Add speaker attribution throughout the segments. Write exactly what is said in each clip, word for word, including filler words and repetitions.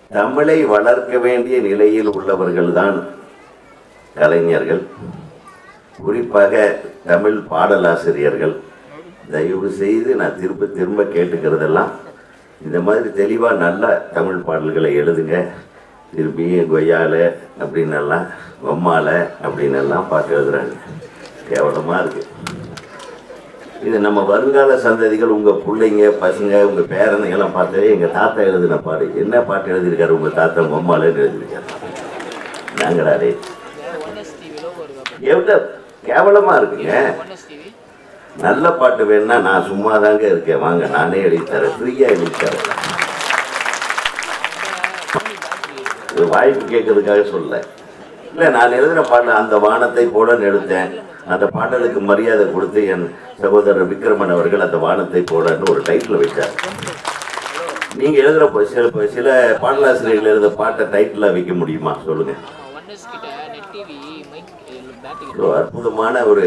Speaker 1: தமிழை வளர்க்க வேண்டிய நிலையில் உள்ளவர்கள் தான் கலைஞர்கள், குறிப்பாக தமிழ் பாடலாசிரியர்கள். தயவு செய்து நான் திரும்ப திரும்ப கேட்டுக்கிறதெல்லாம் இந்த மாதிரி தெளிவாக நல்ல தமிழ் பாடல்களை எழுதுங்க. திருப்பி கொய்யால அப்படின்னெல்லாம் பொம்மால அப்படின்னெல்லாம் பாட்டு எழுதுறாங்க. கேவலமாக இருக்குது. இது நம்ம வருங்கால சந்ததிகள், உங்கள் பிள்ளைங்க பசங்க உங்கள் பேரனுங்கெல்லாம் பார்த்து எங்கள் தாத்தா எழுதின பாடு, என்ன பாட்டு எழுதியிருக்காரு உங்கள் தாத்தா பொம்மாலன்னு எழுதியிருக்காரு. நாங்களாரே எவ்வளோ கேவலமாக இருக்குங்க. நல்ல பாட்டு வேணுன்னா நான் சும்மா தாங்க இருக்கேன், வாங்க நானே எழுதித்தரேன், ஃப்ரீயாக எழுதித்தரேன். வாய்ப்பு கேட்கறதுக்காக சொல்ல இல்லை. நான் எழுதுகிற பாடல் அந்த வானத்தை போலன்னு எடுத்தேன். அந்த பாடலுக்கு மரியாதை கொடுத்து என் சகோதரர் விக்ரமன் அவர்கள் அந்த வானத்தை போலன்னு ஒரு டைட்டில் வச்சார். நீங்கள் எழுதுகிற சில சில பாடலாசிரியர்கள் எழுத பாட்டை டைட்டிலாக வைக்க முடியுமா சொல்லுங்கள்? ஸோ அற்புதமான ஒரு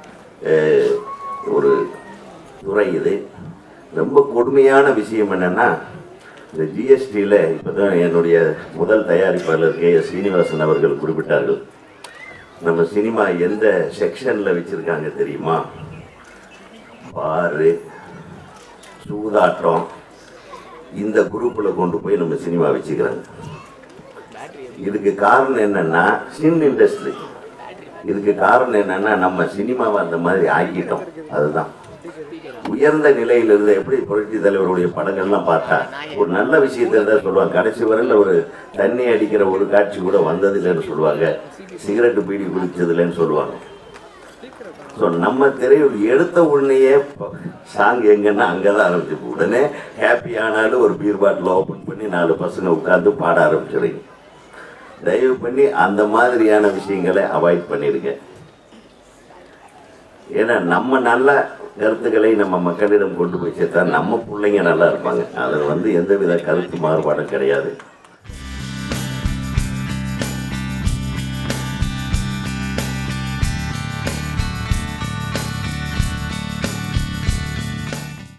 Speaker 1: ஒரு துறை இது. ரொம்ப கொடுமையான விஷயம் என்னென்னா, இந்த ஜிஎஸ்டியில் இப்போ தான் என்னுடைய முதல் தயாரிப்பாளர் கே எஸ் சீனிவாசன் அவர்கள் குறிப்பிட்டார்கள், நம்ம சினிமா எந்த செக்ஷனில் வச்சுருக்காங்க தெரியுமா? பாரு, சூதாட்டம், இந்த குரூப்பில் கொண்டு போய் நம்ம சினிமா வச்சுக்கிறாங்க. இதுக்கு காரணம் என்னென்னா சின் இண்டஸ்ட்ரி. இதுக்கு காரணம் என்னென்னா நம்ம சினிமாவை அந்த மாதிரி ஆக்கிட்டோம். அதுதான் உயர்ந்த நிலையில் இருந்த. எப்படி புரட்சி தலைவருடைய படங்கள்லாம் பார்த்தா ஒரு நல்ல விஷயத்தை தான் சொல்லுவாங்க. கடைசி வரையில் ஒரு தண்ணி அடிக்கிற ஒரு காட்சி கூட வந்ததில்லைன்னு சொல்லுவாங்க, சிகரெட்டு பீடி குடிச்சதில்லைன்னு சொல்லுவாங்க. ஸோ நம்ம திரையுள் எடுத்த உடனேயே சாங் எங்கன்னா அங்கே தான் ஆரம்பிச்சு, உடனே ஹாப்பி ஆனாலும் ஒரு பீர் பாட்டில் ஓப்பன் பண்ணி நாலு பசங்க உட்காந்து பாட ஆரம்பிச்சிடுங்க. தயவு பண்ணி அந்த மாதிரியான விஷயங்களை அவாய்ட் பண்ணிடுங்க. ஏன்னா நம்ம நல்ல கருத்துக்களை நம்ம மக்களிடம் கொண்டு போய் சேர்த்தா நம்ம பிள்ளைங்க நல்லா இருப்பாங்க. அதில் வந்து எந்தவித கருத்து மாறுபாடும் கிடையாது.